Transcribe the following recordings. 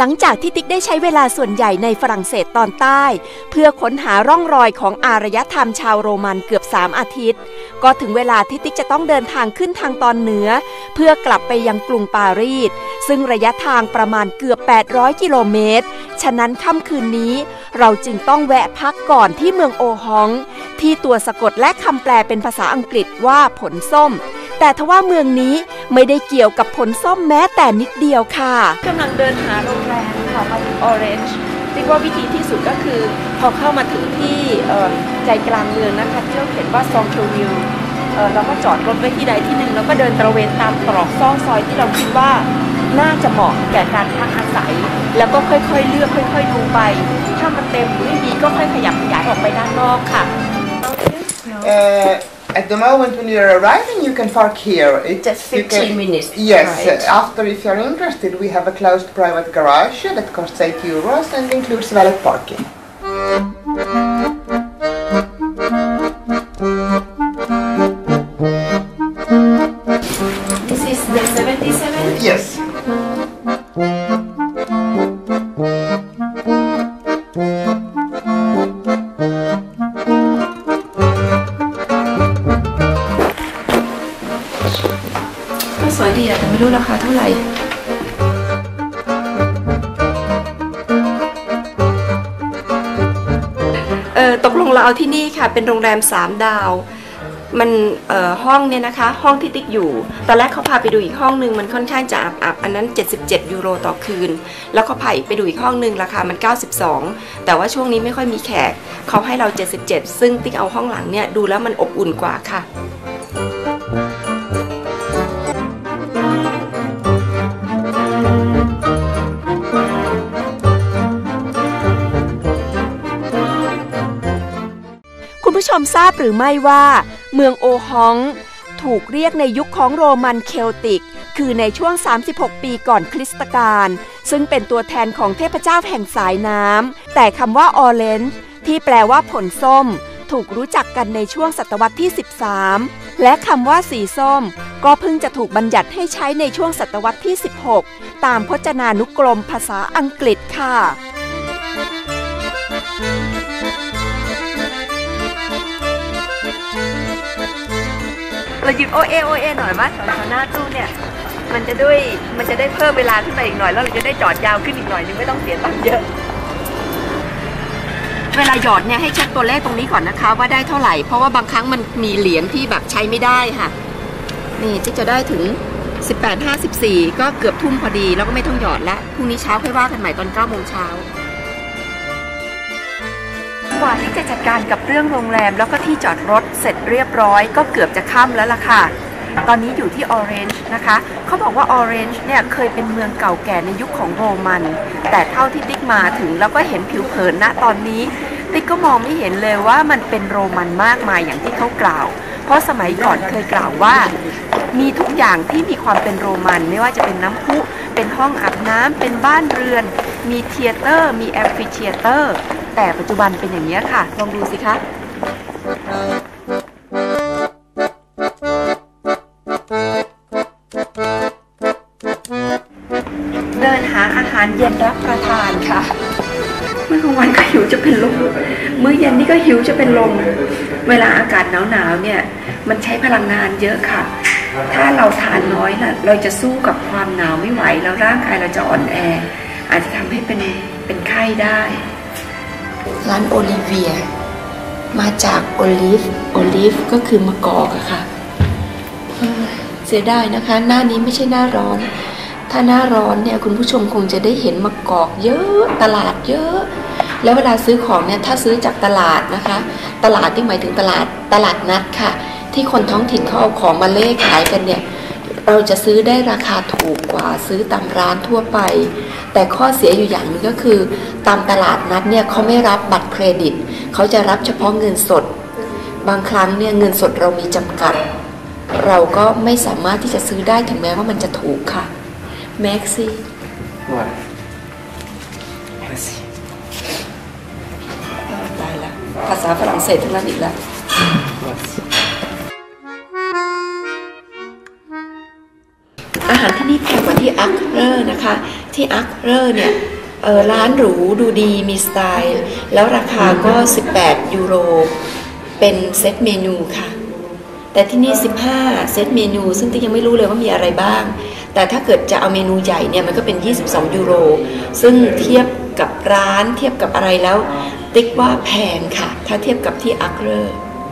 ลังจากที่ติ๊กได้ใช้เวลาส่วนใหญ่ในฝรั่งเศสตอนใต้เพื่อค้นหาร่องรอยของอารยธรรมชาวโรมันเกือบ3 อาทิตย์ก็ถึงเวลาที่ติ๊กจะต้องเดินทางขึ้นทางตอนเหนือเพื่อกลับไปยังกรุงปารีสซึ่งระยะทางประมาณเกือบ800 กิโลเมตรฉะนั้นค่ำคืนนี้เราจึงต้องแวะพักก่อนที่เมืองโอฮองที่ตัวสะกดและคำแปลเป็นภาษาอังกฤษว่าผลส้มแต่ทว่าเมืองนี้ไม่ได้เกี่ยวกับผลส้มแม้แต่นิดเดียวค่ะกำลังเดินหาโรงแรมค่ะมาถึง Orange คิดว่าวิธีที่สุดก็คือพอเข้ามาถึงที่ใจกลางเมืองนะคะที่เราเห็นว่าซองเทวิลเราก็จอดรถไว้ที่ใดที่หนึ่งแล้วก็เดินตระเวนตามตรอกซอกซอยที่เราคิดว่าน่าจะเหมาะแก่การพักอาศัยแล้วก็ค่อยๆเลือกค่อยๆดูไปถ้ามันเต็มหรือไม่มีก็ค่อยขยับขยายออกไปด้านนอกค่ะ At the moment when you're arriving, you can park here. Just 15 minutes. Yes. Right. After, if you're interested, we have a closed private garage that costs €8 and includes valet parking. This is the 77? Yes. สวยดีแต่ไม่รู้ราคาเท่าไหร่ตกลงเราเอาที่นี่ค่ะเป็นโรงแรม3 ดาวมันห้องเนี่ยนะคะห้องที่ติ๊กอยู่ตอนแรกเขาพาไปดูอีกห้องนึงมันค่อนข้างจะอับอันนั้น€77ต่อคืนแล้วเขาพาไปดูอีกห้องนึงราคามัน92แต่ว่าช่วงนี้ไม่ค่อยมีแขกเขาให้เรา77ซึ่งติ๊กเอาห้องหลังเนี่ยดูแล้วมันอบอุ่นกว่าค่ะคุณผู้ชมทราบหรือไม่ว่าเมืองโอฮองถูกเรียกในยุคของโรมันเคลติกคือในช่วง36 ปีก่อนคริสตกาลซึ่งเป็นตัวแทนของเทพเจ้าแห่งสายน้ำแต่คำว่าออเรนจ์ที่แปลว่าผลส้มถูกรู้จักกันในช่วงศตวรรษที่13และคำว่าสีส้มก็เพิ่งจะถูกบัญญัติให้ใช้ในช่วงศตวรรษที่16ตามพจนานุกรมภาษาอังกฤษค่ะเราหยิบโอเอหน่อยมั้ยตอนหน้าตู้เนี่ยมันจะได้เพิ่มเวลาขึ้นไปอีกหน่อยแล้วเราจะได้จอดยาวขึ้นอีกหน่อยนึงไม่ต้องเสียตังค์เยอะเวลาหยอดเนี่ยให้เช็คตัวเลขตรงนี้ก่อนนะคะว่าได้เท่าไหร่เพราะว่าบางครั้งมันมีเหรียญที่แบบใช้ไม่ได้ค่ะนี่ที่จะได้ถึง18:54ก็เกือบทุ่มพอดีแล้วก็ไม่ต้องหยอดแล้วพรุ่งนี้เช้าค่อยว่ากันใหม่ตอน9 โมงเช้ากว่าที่จะจัดการกับเรื่องโรงแรมแล้วก็ที่จอดรถเสร็จเรียบร้อยก็เกือบจะค่ำแล้วล่ะค่ะตอนนี้อยู่ที่ Orange นะคะเขาบอกว่า Orange เนี่ยเคยเป็นเมืองเก่าแก่ในยุคของโรมันแต่เท่าที่ติ๊กมาถึงแล้วก็เห็นผิวเผินณตอนนี้ติ๊กก็มองไม่เห็นเลยว่ามันเป็นโรมันมากมายอย่างที่เขากล่าวเพราะสมัยก่อนเคยกล่าวว่ามีทุกอย่างที่มีความเป็นโรมันไม่ว่าจะเป็นน้ำพุเป็นห้องอาบน้ำเป็นบ้านเรือนมีเธียเตอร์มีแอมฟิเธียเตอร์แต่ปัจจุบันเป็นอย่างนี้ค่ะลองดูสิคะเดินหาอาหารเย็นรับประทานค่ะเมื่อกลางวันก็หิวจะเป็นลมมื้อเย็นนี่ก็หิวจะเป็นลมเวลาอากาศหนาวๆเนี่ยมันใช้พลังงานเยอะค่ะถ้าเราทานน้อยน่ะเราจะสู้กับความหนาวไม่ไหวแล้วร่างกายเราจะอ่อนแออาจจะทำให้เป็นไข้ได้ร้านโอลิเวียมาจากโอลิฟก็คือมะกอกอะค่ะเสียดายนะคะหน้านี้ไม่ใช่หน้าร้อนถ้าหน้าร้อนเนี่ยคุณผู้ชมคงจะได้เห็นมะกอกเยอะตลาดเยอะแล้วเวลาซื้อของเนี่ยถ้าซื้อจากตลาดนะคะตลาดที่หมายถึงตลาดนัดค่ะที่คนท้องถิ่นเขาเอาของมาเล่ขายกันเนี่ยเราจะซื้อได้ราคาถูกกว่าซื้อตามร้านทั่วไปแต่ข้อเสียอยู่อย่างนึงก็คือตามตลาดนัดเนี่ยเขาไม่รับบัตรเครดิตเขาจะรับเฉพาะเงินสดบางครั้งเนี่ยเงินสดเรามีจำกัดเราก็ไม่สามารถที่จะซื้อได้ถึงแม้ว่ามันจะถูกค่ะแม็กซี่ตายละภาษาฝรั่งเศสทั้งนั้นอีกแล้วอาหารที่นี่แพงกว่าที่อักเรอร์นะคะที่อักเรอร์เนี่ยร้านหรูดูดีมีสไตล์แล้วราคาก็18 ยูโรเป็นเซตเมนูค่ะแต่ที่นี่15เซตเมนูซึ่งติ๊กยังไม่รู้เลยว่ามีอะไรบ้างแต่ถ้าเกิดจะเอาเมนูใหญ่เนี่ยมันก็เป็น22 ยูโรซึ่งเทียบกับร้านเทียบกับอะไรแล้วติ๊กว่าแพงค่ะถ้าเทียบกับที่อักเรอร์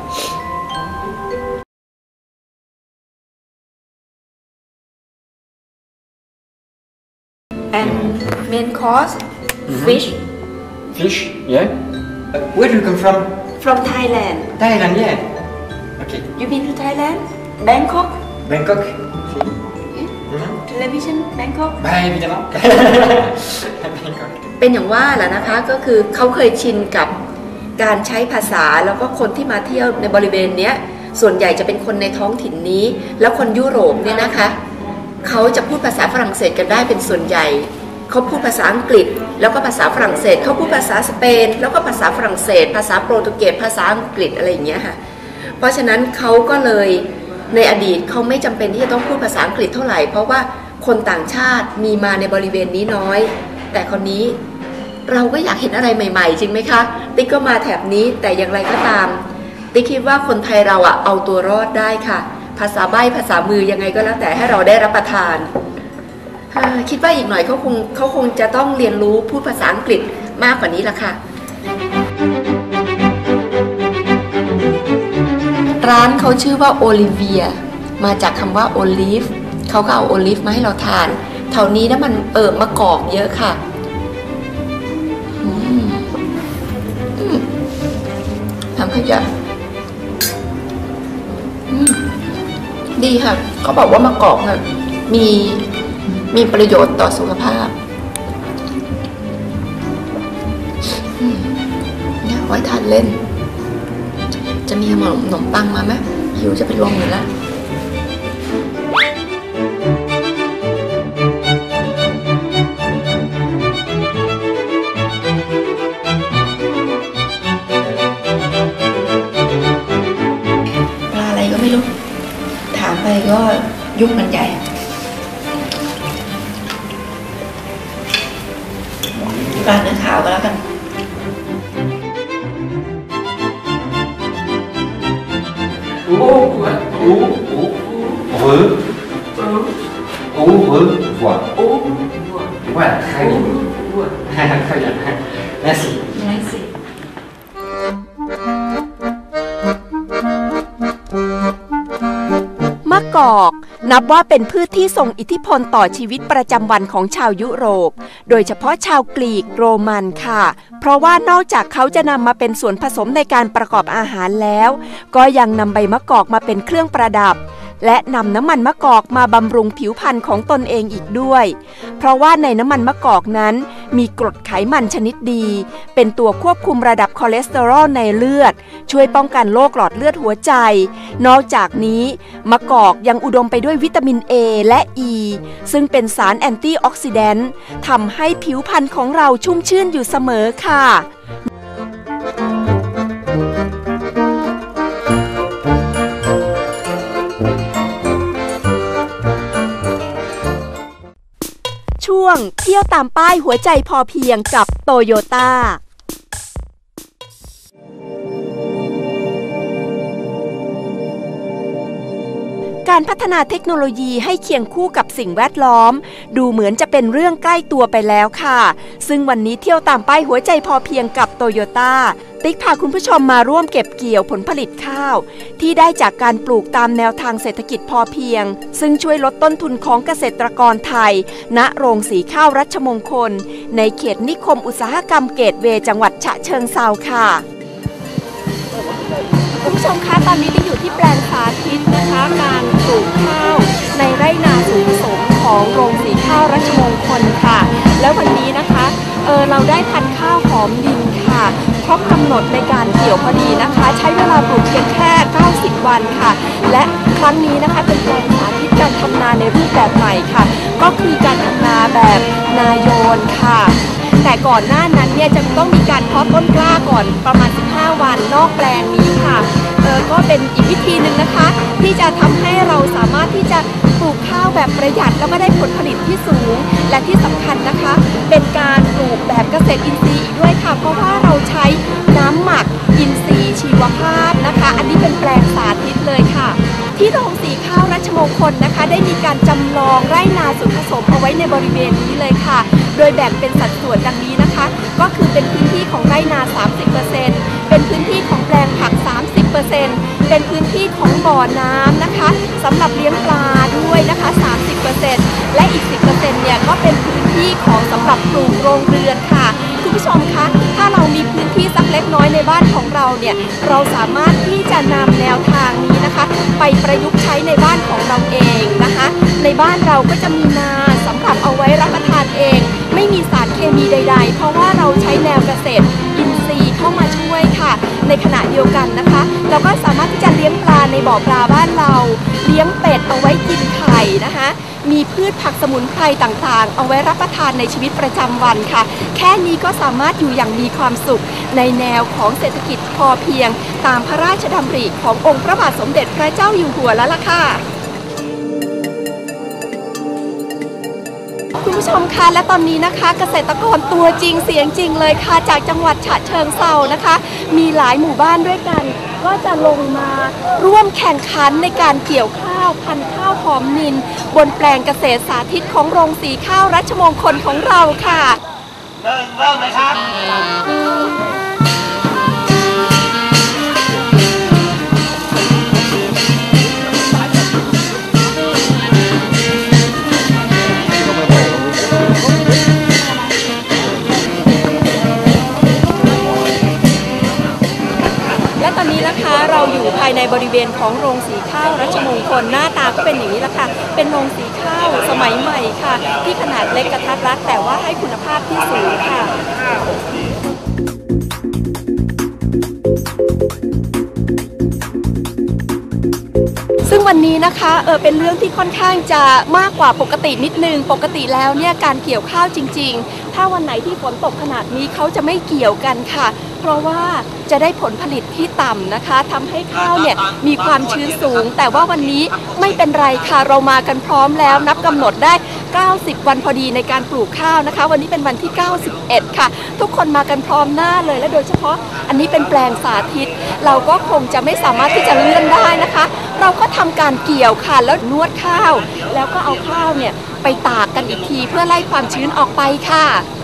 and main course fish yeah. Where do you come from? from Thailand Thailand, yeah. Okay. you been to Thailand Bangkok Bangkok. television Bangkok Bye, évidemment. Bangkok. เป็นอย่างว่าแหละนะคะก็คือเขาเคยชินกับการใช้ภาษาแล้วก็คนที่มาเที่ยวในบริเวณเนี้ยส่วนใหญ่จะเป็นคนในท้องถิ่นนี้แล้วคนยุโรปเนี่ยนะคะเขาจะพูดภาษาฝรั่งเศสกันได้เป็นส่วนใหญ่เขาพูดภาษาอังกฤษแล้วก็ภาษาฝรั่งเศสเขาพูดภาษาสเปนแล้วก็ภาษาฝรั่งเศสภาษาโปรตุเกสภาษาอังกฤษอะไรอย่างเงี้ยค่ะเพราะฉะนั้นเขาก็เลยในอดีตเขาไม่จำเป็นที่จะต้องพูดภาษาอังกฤษเท่าไหร่เพราะว่าคนต่างชาติมีมาในบริเวณนี้น้อยแต่คนนี้เราก็อยากเห็นอะไรใหม่ๆจริงไหมคะติ๊กก็มาแถบนี้แต่อย่างไรก็ตามติ๊กคิดว่าคนไทยเราเอาตัวรอดได้ค่ะภาษาใบ้ภาษามือยังไงก็แล้วแต่ให้เราได้รับประทานคิดว่าอีกหน่อยเขาคงจะต้องเรียนรู้พูดภาษาอังกฤษมากกว่านี้ละค่ะร้านเขาชื่อว่าโอลิเวียมาจากคำว่าโอลิฟเขาก็เอาโอลิฟมาให้เราทานแถวนี้นะมันมะกอกเยอะค่ะทำให้จะดีค่ะเขาบอกว่ามะกอกค่ะมีประโยชน์ต่อสุขภาพเนี่ยไว้ทานเล่นจะมีขนมปังมาไหมหิวจะเป็นลมอยู่แล้วปลาอะไรก็ไม่รู้ถามไปก็ยุ่งกันใหญ่ปลาเนื้อขาวก็แล้วกัน Voilà, très bien. Très bien. Merci. Merci. มะกอกนับว่าเป็นพืชที่ทรงอิทธิพลต่อชีวิตประจำวันของชาวยุโรปโดยเฉพาะชาวกรีกโรมันค่ะเพราะว่านอกจากเขาจะนำมาเป็นส่วนผสมในการประกอบอาหารแล้วก็ยังนำใบมะกอกมาเป็นเครื่องประดับและนำน้ำมันมะกอกมาบำรุงผิวพรรณของตนเองอีกด้วยเพราะว่าในน้ำมันมะกอกนั้นมีกรดไขมันชนิดดีเป็นตัวควบคุมระดับคอเลสเตอรอลในเลือดช่วยป้องกันโรคหลอดเลือดหัวใจนอกจากนี้มะกอกยังอุดมไปด้วยวิตามิน A และ E ซึ่งเป็นสารแอนตี้ออกซิแดนต์ทำให้ผิวพรรณของเราชุ่มชื่นอยู่เสมอค่ะช่วงเที่ยวตามป้ายหัวใจพอเพียงกับโตโยต้าการพัฒนาเทคโนโลยีให้เคียงคู่กับสิ่งแวดล้อมดูเหมือนจะเป็นเรื่องใกล้ตัวไปแล้วค่ะซึ่งวันนี้เที่ยวตามป้ายหัวใจพอเพียงกับโตโยต้าติ๊กพาคุณผู้ชมมาร่วมเก็บเกี่ยวผลผลิตข้าวที่ได้จากการปลูกตามแนวทางเศรษฐกิจพอเพียงซึ่งช่วยลดต้นทุนของเกษตรกรไทยณโรงสีข้าวรัชมงคลในเขตนิคมอุตสาหกรรมเกตเวย์จังหวัดฉะเชิงเทราค่ะคุณผู้ชมคะตอนนี้ได้อยู่ที่แปลงสาธิตนะคะการปลูกข้าวในไร่นาสูงสมของโรงสีข้าวรัชมงคลค่ะแล้ววันนี้นะคะเราได้พันธุ์ข้าวหอมดินค่ะครบกำหนดในการเกี่ยวพอดีนะคะใช้เวลาปลูกเพียงแค่90วันค่ะและครั้งนี้นะคะเป็นแปลงสาธิตการทำนาในรูปแบบใหม่ค่ะก็คือการทำนาแบบนาโยนค่ะแต่ก่อนหน้านั้นเนี่ยจะต้องมีการเพาะต้นกล้าก่อนประมาณ15วันนอกแปลงนี้ค่ะก็เป็นอีกวิธีหนึ่งนะคะที่จะทำให้เราสามารถที่จะปลูกข้าวแบบประหยัดแล้วก็ได้ผลผลิตที่สูงและที่สำคัญนะคะเป็นการปลูกแบบเกษตรอินทรีย์อีกด้วยค่ะเพราะว่าเราใช้น้ำหมักอินทรีย์ชีวภาพนะคะอันนี้เป็นแปลงสาธิตเลยค่ะที่โรงสีข้าวรัชมงคลนะคะได้มีการจำลองไร่นาส่วนผสมเอาไว้ในบริเวณนี้เลยค่ะโดยแบ่งเป็นสัดส่วนดังนี้นะคะก็คือเป็นพื้นที่ของไร่นา 30% เป็นพื้นที่ของแปลงผัก 30% เป็นพื้นที่ของบ่อน้ำนะคะสำหรับเลี้ยงปลาด้วยนะคะ 30% และอีก 10% เนี่ยก็เป็นพื้นที่ของสำหรับปลูกโรงเรือนค่ะคุณผู้ชมคะถ้าเรามีพื้นที่สักเล็กน้อยในบ้านของเราเนี่ยเราสามารถที่จะนำแนวทางนี้นะคะไปประยุกต์ใช้ในบ้านของเราเองนะคะในบ้านเราก็จะมีนาสำหรับเอาไว้รับประทานเองไม่มีสารเคมีใดๆเพราะว่าเราใช้แนวเกษตรอินทรีย์เข้ามาช่วยค่ะในขณะเดียวกันนะคะเราก็สามารถที่จะเลี้ยงปลาในบ่อปลาบ้านเราเลี้ยงเป็ดเอาไว้กินไข่นะคะมีพืชผักสมุนไพรต่างๆเอาไว้รับประทานในชีวิตประจำวันค่ะแค่นี้ก็สามารถอยู่อย่างมีความสุขในแนวของเศรษฐกิจพอเพียงตามพระราชดำริขององค์พระบาทสมเด็จพระเจ้าอยู่หัวแล้วล่ะค่ะคุณผู้ชมคะและตอนนี้นะคะเกษตรกรตัวจริงเสียงจริงเลยค่ะจากจังหวัดฉะเชิงเทรานะคะมีหลายหมู่บ้านด้วยกันก็จะลงมาร่วมแข่งขันในการเกี่ยวข้าวพันธุ์ข้าวหอมนินบนแปลงเกษตรสาธิตของโรงสีข้าวรัชมงคลของเราค่ะเริ่มเลยครับและตอนนี้นะคะเราอยู่ภายในบริเวณของโรงสีข้าวรัชมงคลหน้าตาก็เป็นอย่างนี้ละค่ะเป็นโรงสีข้าวสมัยใหม่ค่ะที่ขนาดเล็กกระทัดรัดแต่ว่าให้คุณภาพที่สูงค่ะซึ่งวันนี้นะคะเป็นเรื่องที่ค่อนข้างจะมากกว่าปกตินิดนึงปกติแล้วเนี่ยการเกี่ยวข้าวจริงๆถ้าวันไหนที่ฝนตกขนาดนี้เขาจะไม่เกี่ยวกันค่ะเพราะว่าจะได้ผลผลิตที่ต่ำนะคะทำให้ข้าวเนี่ยมีความชื้นสูงแต่ว่าวันนี้ไม่เป็นไรค่ะเรามากันพร้อมแล้วนับกำหนดได้90วันพอดีในการปลูกข้าวนะคะวันนี้เป็นวันที่91ค่ะทุกคนมากันพร้อมหน้าเลยและโดยเฉพาะอันนี้เป็นแปลงสาธิตเราก็คงจะไม่สามารถที่จะเลื่อนได้นะคะเราก็ทำการเกี่ยวค่ะแล้วนวดข้าวแล้วก็เอาข้าวเนี่ยไปตากกันอีกทีเพื่อไล่ความชื้นออกไปค่ะ